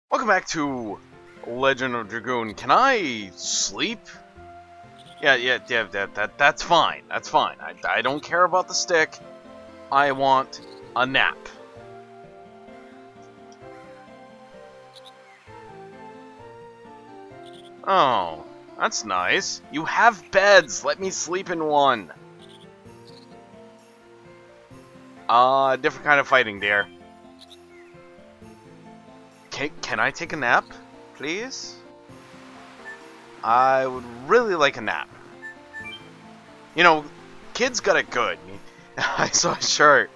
Welcome back to Legend of Dragoon. Can I sleep? Yeah, that's fine. That's fine. I don't care about the stick. I want a nap. Oh, that's nice. You have beds. Let me sleep in one. Different kind of fighting, dear. Can I take a nap, please? I would really like a nap. You know, kids got it good. I saw a shirt.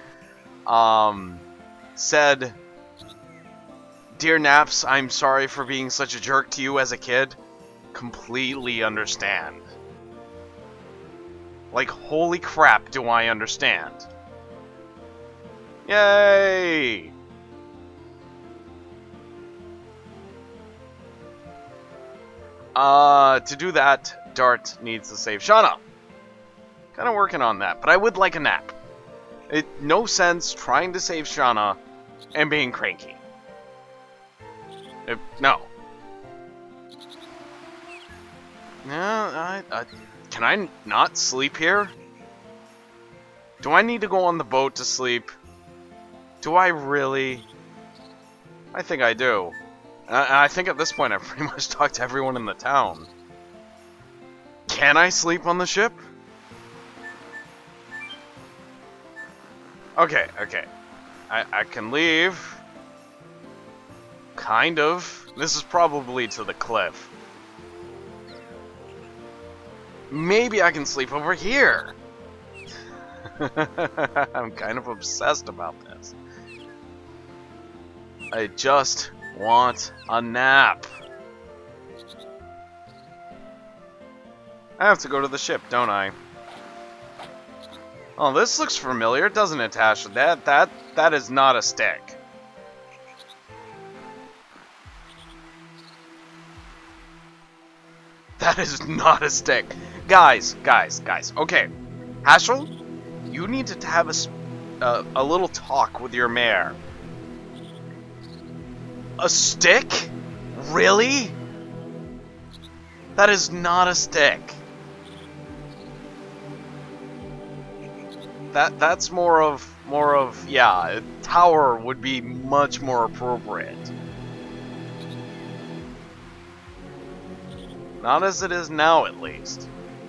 Said, "Dear Naps, I'm sorry for being such a jerk to you as a kid. Completely understand." Like, holy crap, do I understand. Yay! To do that, Dart needs to save Shauna. Kind of working on that, but I would like a nap. No sense trying to save Shauna and being cranky. No. Can I not sleep here? Do I need to go on the boat to sleep? Do I really? I think I do. I think at this point I've pretty much talked to everyone in the town. Can I sleep on the ship? Okay. I can leave. Kind of. This is probably to the cliff. Maybe I can sleep over here. I'm kind of obsessed about this. I just want a nap. I have to go to the ship, don't I? Oh, this looks familiar, doesn't it, Tasha? That is not a stick. That is not a stick. Guys. Okay. Haschel, you need to have a little talk with your mare. A stick? Really? That is not a stick. That's more of yeah, a tower would be much more appropriate. Not as it is now, at least.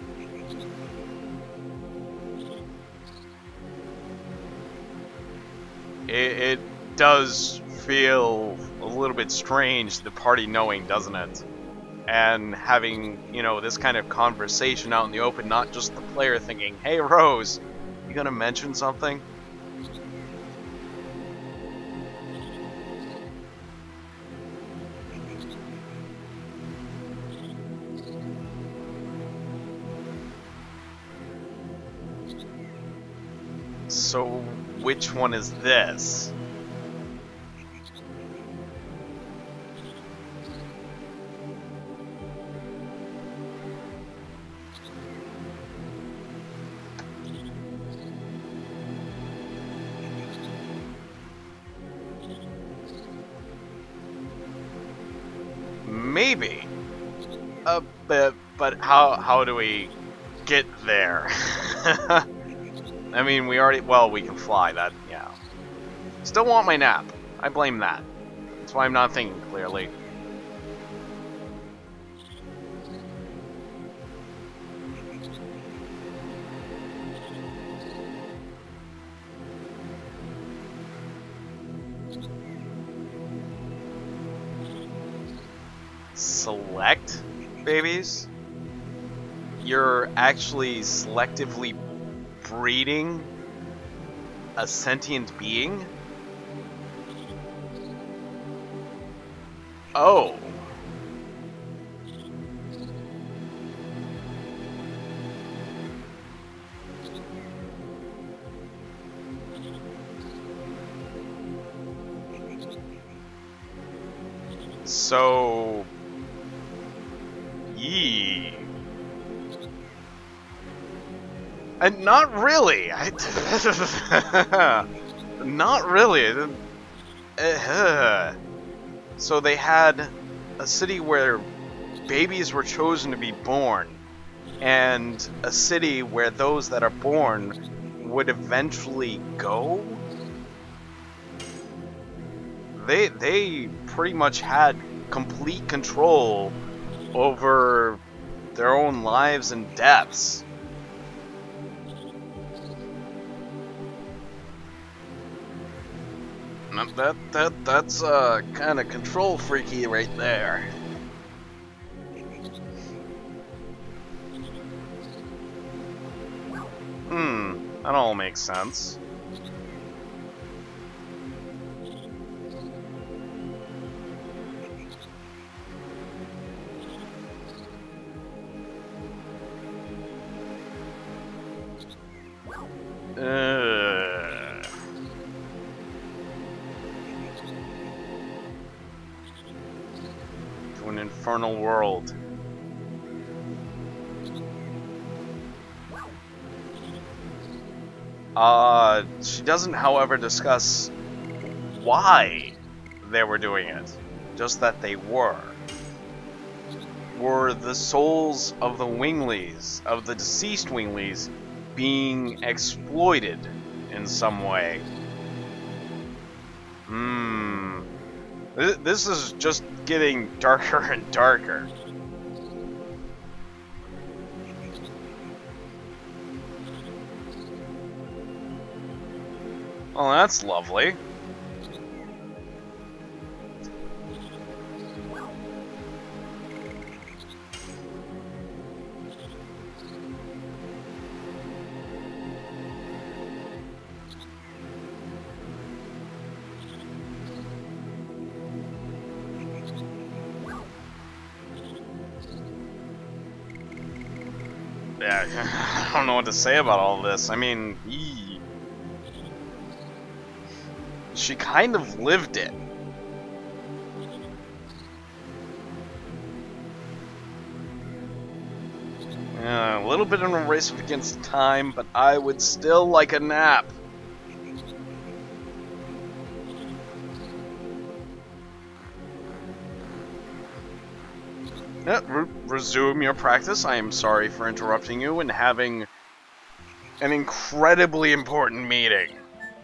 It does feel a little bit strange, the party knowing, doesn't it? And having, you know, this kind of conversation out in the open, not just the player thinking, "Hey, Rose, you gonna mention something?" So, which one is this? Maybe. But how do we get there? I mean, we can fly, that, yeah. Still want my nap. I blame that. That's why I'm not thinking clearly. Select, babies? You're actually selectively breeding a sentient being? Oh. So... Yee. Not really. Not really. So they had a city where babies were chosen to be born, and a city where those that are born would eventually go? They pretty much had complete control over their own lives and deaths. That's kind of control freaky right there. That all makes sense. To an infernal world. She doesn't, however, discuss why they were doing it. Just that they were. Were the souls of the Winglies, of the deceased Winglies, being exploited in some way? This is just getting darker and darker. Well, that's lovely. Yeah, I don't know what to say about all this. I mean, she kind of lived it. A little bit of a race against time, but I would still like a nap. Resume your practice. I am sorry for interrupting you and having an incredibly important meeting.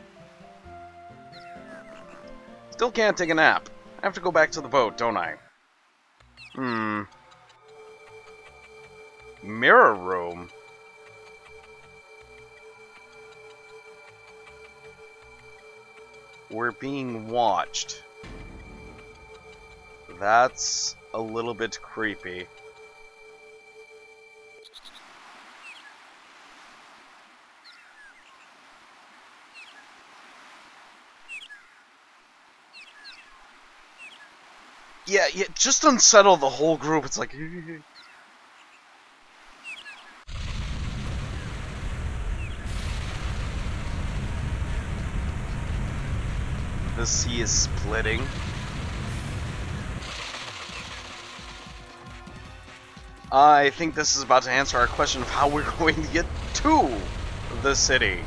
Still can't take a nap. I have to go back to the boat, don't I? Mirror room? We're being watched. That's a little bit creepy. Yeah, just unsettle the whole group. It's like... The sea is splitting. I think this is about to answer our question of how we're going to get to the city.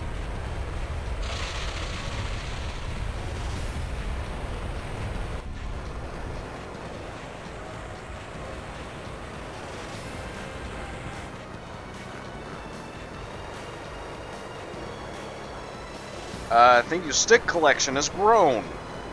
I think your stick collection has grown.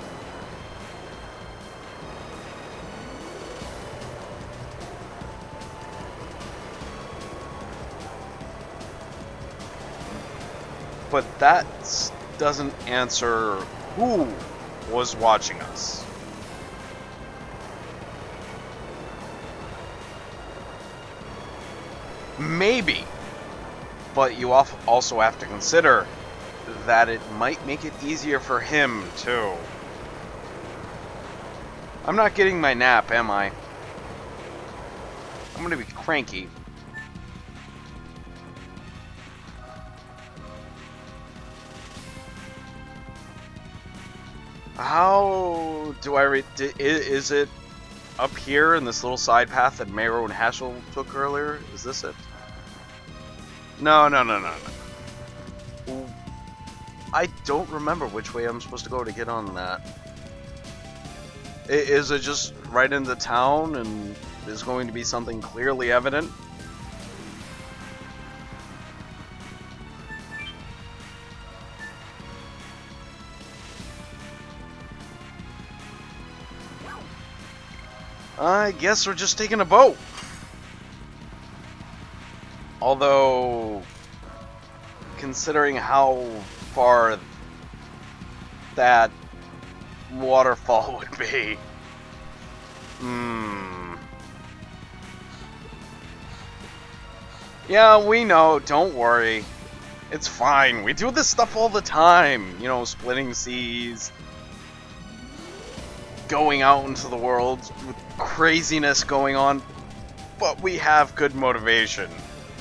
But that doesn't answer who was watching us. Maybe. But you also have to consider that it might make it easier for him, too. I'm not getting my nap, am I? I'm gonna be cranky. How do I read? Is it up here in this little side path that Mayro and Haschel took earlier? Is this it? No. I don't remember which way I'm supposed to go to get on that. Is it just right into town and there's going to be something clearly evident? I guess we're just taking a boat. Although, considering how far that waterfall would be, yeah, we know, don't worry. It's fine, we do this stuff all the time. You know, splitting seas, going out into the world with craziness going on, but we have good motivation.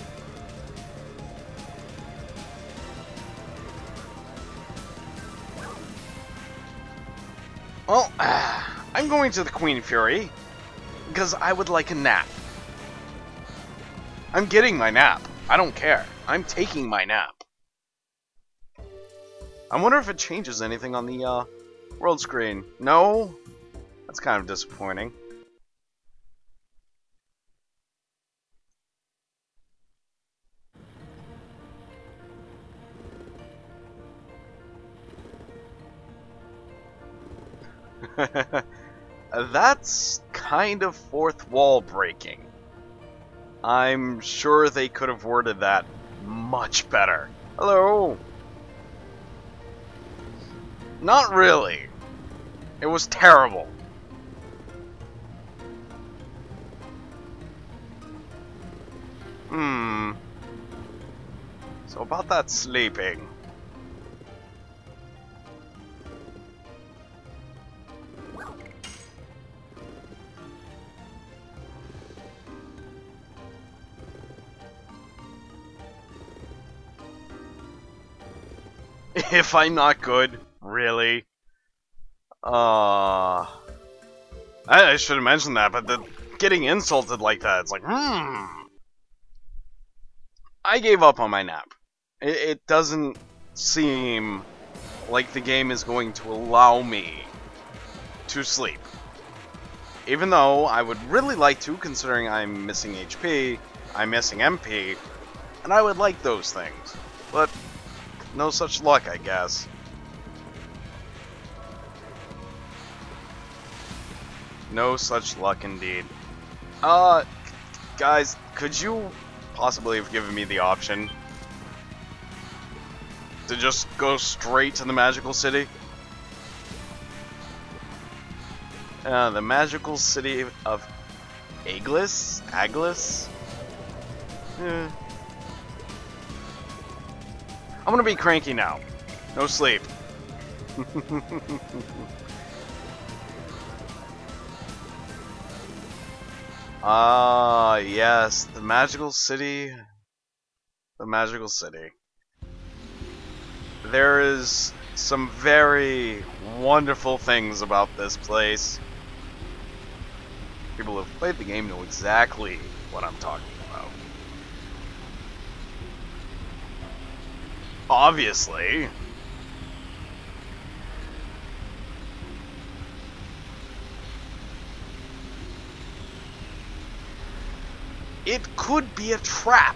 Well, I'm going to the Queen Fury because I would like a nap. I'm getting my nap. I don't care. I'm taking my nap. I wonder if it changes anything on the world screen. No? That's kind of disappointing. That's kind of fourth wall breaking. I'm sure they could have worded that much better. Hello? Not really. It was terrible. So about that sleeping. If I'm not good, really? I should have mentioned that, but getting insulted like that, it's like, I gave up on my nap. It doesn't seem like the game is going to allow me to sleep. Even though I would really like to, considering I'm missing HP, I'm missing MP, and I would like those things. But no such luck, I guess. No such luck indeed. Guys, could you possibly have given me the option to just go straight to the magical city? The magical city of Aglis? Aglis? I'm gonna be cranky now. No sleep. Yes, the magical city. The magical city. There is some very wonderful things about this place. People who have played the game know exactly what I'm talking about. Obviously. It could be a trap.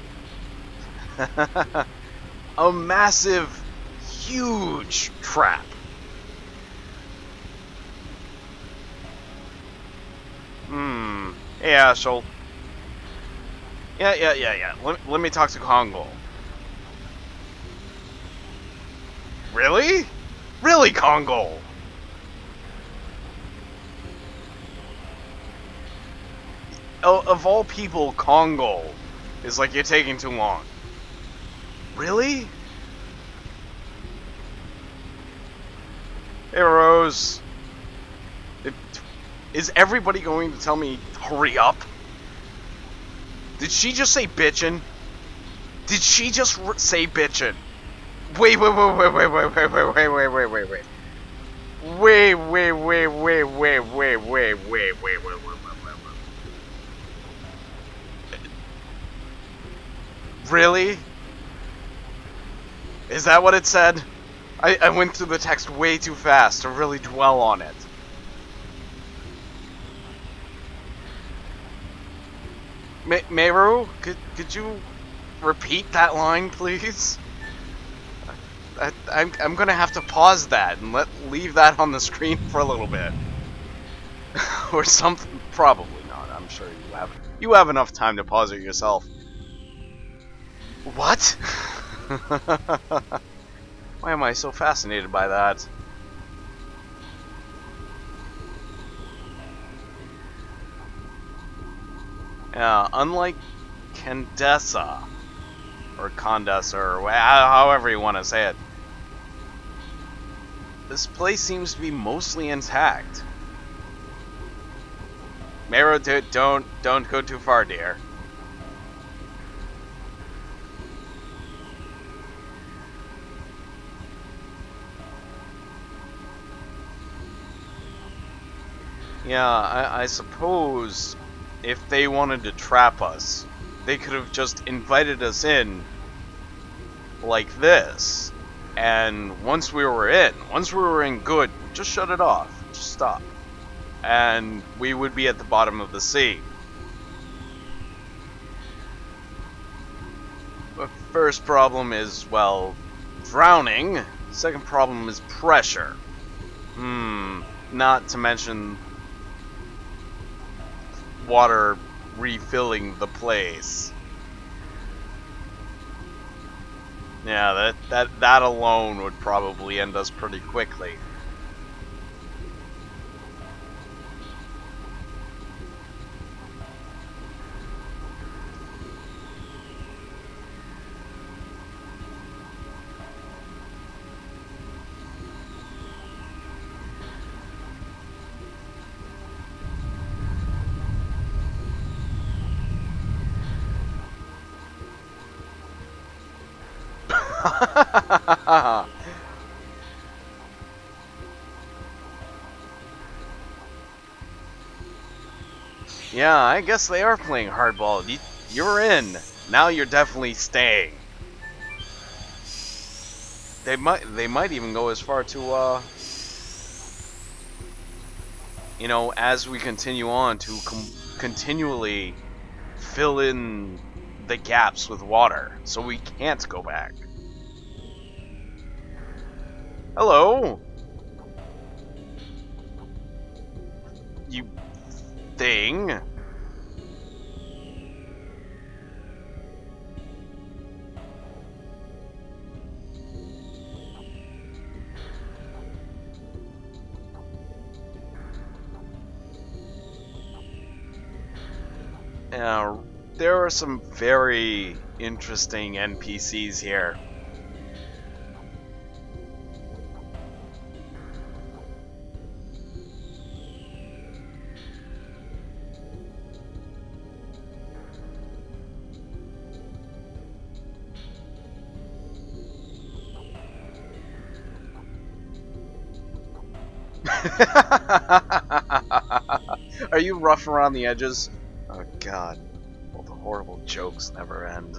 A massive, huge trap. Hey, Ashel. Yeah. Let me talk to Kongo. Really? Really, Kongo? Of all people, Kongo is like, you're taking too long. Really? Hey, Rose. Is everybody going to tell me, hurry up? Did she just say bitchin'? Did she just say bitchin'? Wait. Really? Is that what it said? I went through the text way too fast to really dwell on it. Meru, could you repeat that line, please? I'm gonna have to pause that and leave that on the screen for a little bit. Or something. Probably not. I'm sure you have enough time to pause it yourself. What? Why am I so fascinated by that? Yeah, unlike Candessa, or Condessa, or however you want to say it, this place seems to be mostly intact. Meru, don't go too far, dear. Yeah, I suppose if they wanted to trap us, they could have just invited us in like this. And once we were in good, just shut it off. Just stop. And we would be at the bottom of the sea. The first problem is, well, drowning. The second problem is pressure. Not to mention water refilling the place. Yeah, that alone would probably end us pretty quickly. Yeah, I guess they are playing hardball. You're in. Now you're definitely staying. They might even go as far to you know, as we continue on, to continually fill in the gaps with water, so we can't go back. Hello? You thing? There are some very interesting NPCs here. Are you rough around the edges? Oh god. Well, the horrible jokes never end.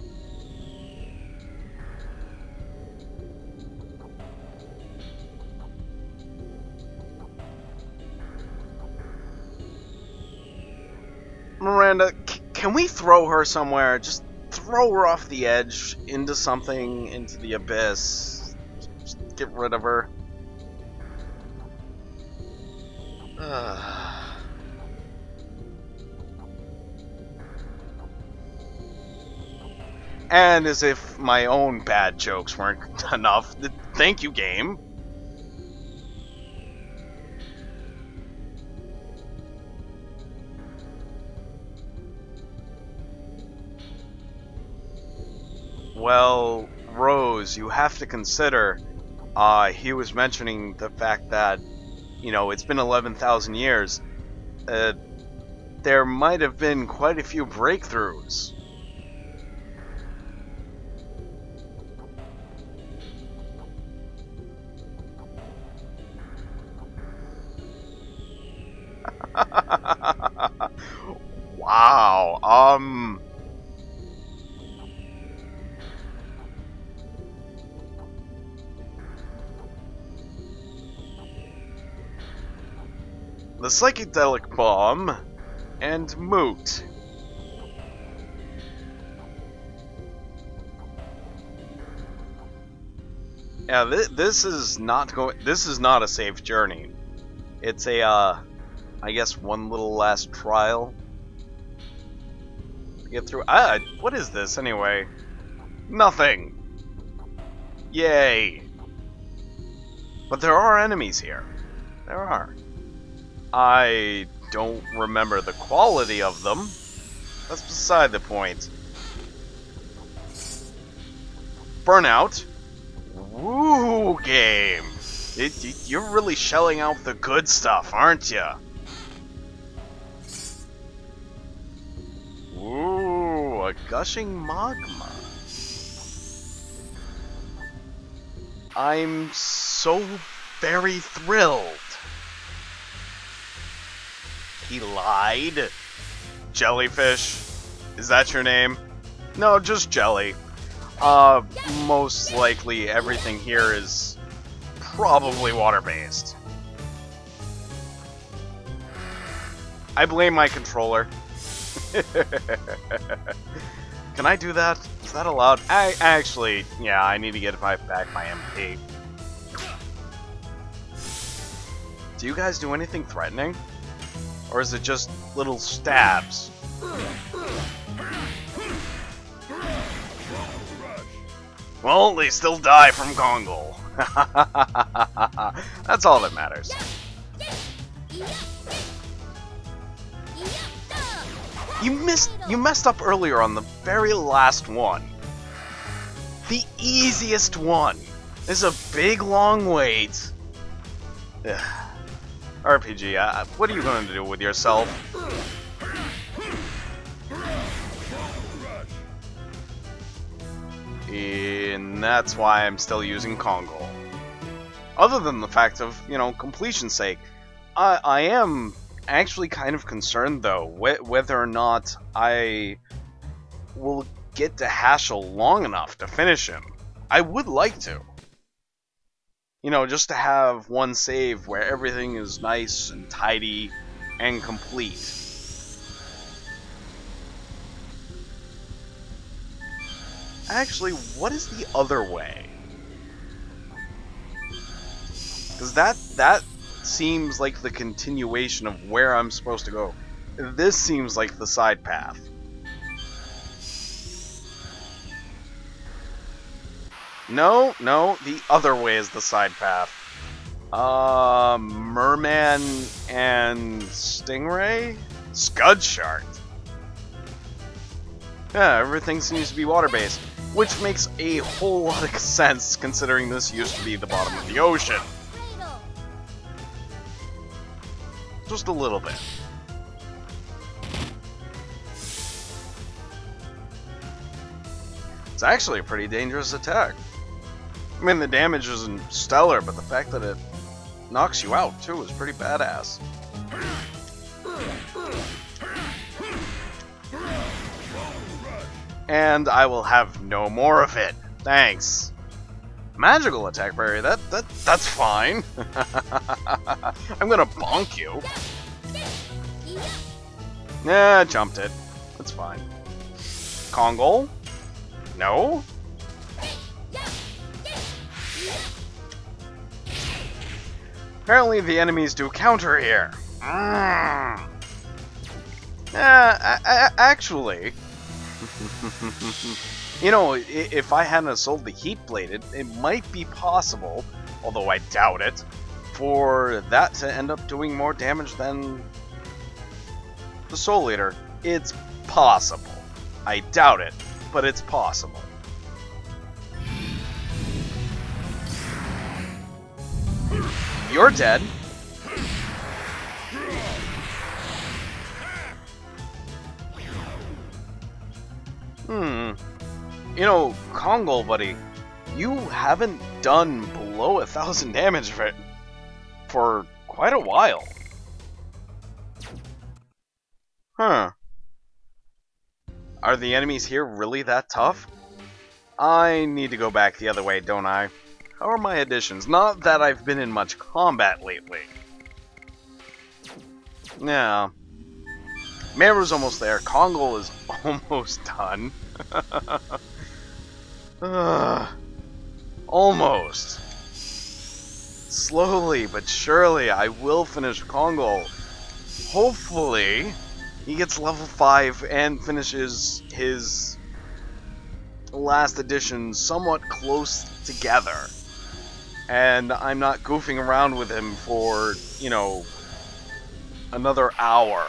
Miranda, can we throw her somewhere? Just throw her off the edge, into something, into the abyss. Just get rid of her. And as if my own bad jokes weren't enough, thank you, game. Well, Rose, you have to consider, he was mentioning the fact that, you know, it's been 11,000 years. There might have been quite a few breakthroughs. Wow, the psychedelic bomb and Moot. Yeah, this is not going. This is not a safe journey. It's a, I guess one little last trial to get through. What is this anyway? Nothing. Yay. But there are enemies here. There are. I don't remember the quality of them. That's beside the point. Burnout. Woo, game. You're really shelling out the good stuff, aren't you? Ooh, a gushing magma. I'm so very thrilled. He lied? Jellyfish? Is that your name? No, just Jelly. Most likely everything here is probably water-based. I blame my controller. Can I do that? Is that allowed? Actually, yeah, I need to get back my MP. Do you guys do anything threatening? Or is it just little stabs? Well, they still die from Kongle. That's all that matters. You messed up earlier on the very last one. The easiest one. There's a big long wait. Ugh. RPG, what are you going to do with yourself? And that's why I'm still using Kongle. Other than the fact of, you know, completion's sake, I am actually kind of concerned, though, whether or not I will get to Haschel long enough to finish him. I would like to. You know, just to have one save where everything is nice and tidy and complete. Actually, what is the other way? Because that seems like the continuation of where I'm supposed to go. This seems like the side path. No, the other way is the side path. Merman and Stingray? Scud Shark. Yeah, everything seems to be water-based, which makes a whole lot of sense considering this used to be the bottom of the ocean. Just a little bit. It's actually a pretty dangerous attack. I mean, the damage isn't stellar, but the fact that it knocks you out, too, is pretty badass. And I will have no more of it. Thanks. Magical attack parry, that's fine. I'm gonna bonk you. Nah, jumped it. That's fine. Kongle? No? Apparently the enemies do counter here. Actually... You know, if I hadn't sold the Heat Bladed, it might be possible, although I doubt it, for that to end up doing more damage than the Soul Eater. It's possible. I doubt it, but it's possible. You're dead. You know, Kongle, buddy, you haven't done below 1,000 damage for quite a while. Huh. Are the enemies here really that tough? I need to go back the other way, don't I? How are my additions? Not that I've been in much combat lately. Yeah. Meru's almost there. Kongle is almost done. Almost. Slowly but surely, I will finish Kongo. Hopefully, he gets level 5 and finishes his last edition somewhat close together. And I'm not goofing around with him for, you know, another hour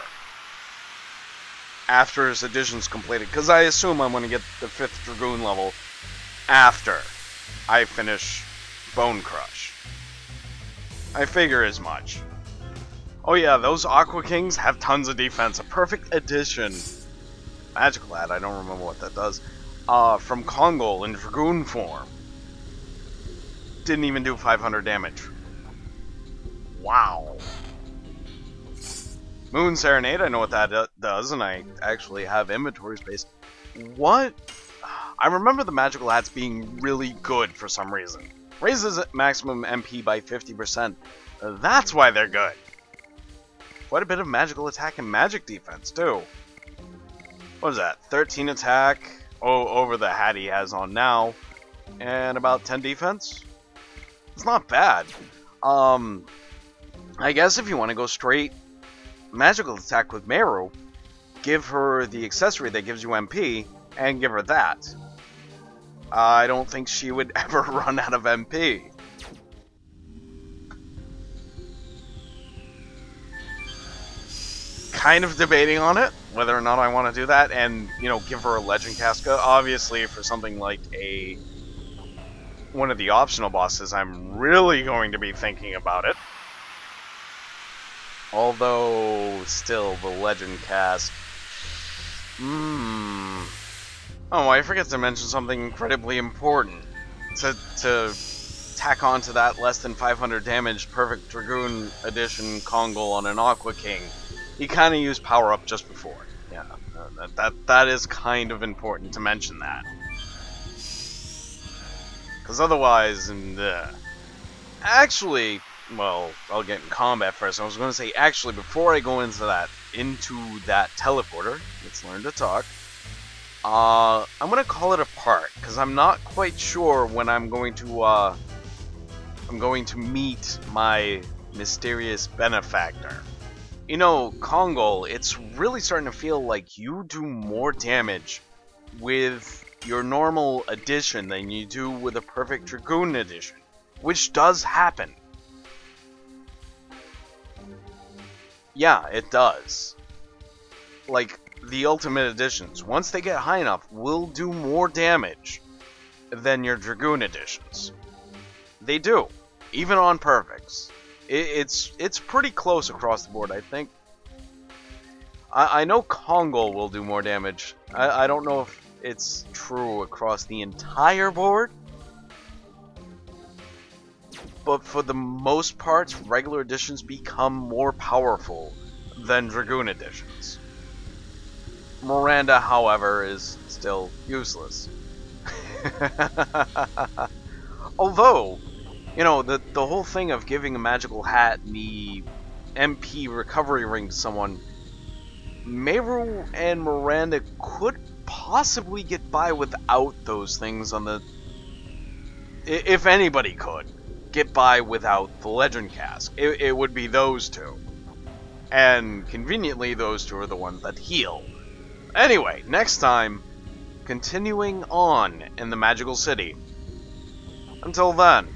after his edition's completed. Because I assume I'm going to get the 5th Dragoon level after I finish Bone Crush. I figure as much. Oh yeah, those Aqua Kings have tons of defense. A perfect addition. Magical Lad, I don't remember what that does. From Kongol in Dragoon form. Didn't even do 500 damage. Wow. Moon Serenade, I know what that does, and I actually have inventory space. What? I remember the Magical Hats being really good for some reason. Raises maximum MP by 50%. That's why they're good. Quite a bit of magical attack and magic defense, too. What is that? 13 attack over the hat he has on now. And about 10 defense? It's not bad. I guess if you want to go straight magical attack with Meru, give her the accessory that gives you MP, and give her that. I don't think she would ever run out of MP. Kind of debating on it, whether or not I want to do that, and, you know, give her a Legend Casca. Obviously, for something like one of the optional bosses, I'm really going to be thinking about it. Although, still, the Legend Cask... Oh, I forget to mention something incredibly important. To tack onto that less than 500 damage Perfect Dragoon Edition Kongol on an Aqua King. You kind of use power up just before. Yeah, that is kind of important to mention that. Because otherwise, actually, well, I'll get in combat first. I was going to say, actually, before I go into that teleporter, let's learn to talk. I'm going to call it a part, because I'm not quite sure when I'm going to meet my mysterious benefactor. You know, Kongol, it's really starting to feel like you do more damage with your normal edition than you do with a Perfect Dragoon edition, which does happen. Yeah, it does. Like, the Ultimate Editions, once they get high enough, will do more damage than your Dragoon editions. They do, even on Perfects. It's pretty close across the board, I think. I know Kongol will do more damage. I don't know if it's true across the entire board. But for the most part, regular editions become more powerful than Dragoon editions. Miranda, however, is still useless. Although, you know, the whole thing of giving a magical hat and the MP recovery ring to someone, Meru and Miranda could possibly get by without those things on the... If anybody could get by without the Legend Cask, it would be those two. And conveniently, those two are the ones that heal. Anyway, next time, continuing on in the Magical City. Until then.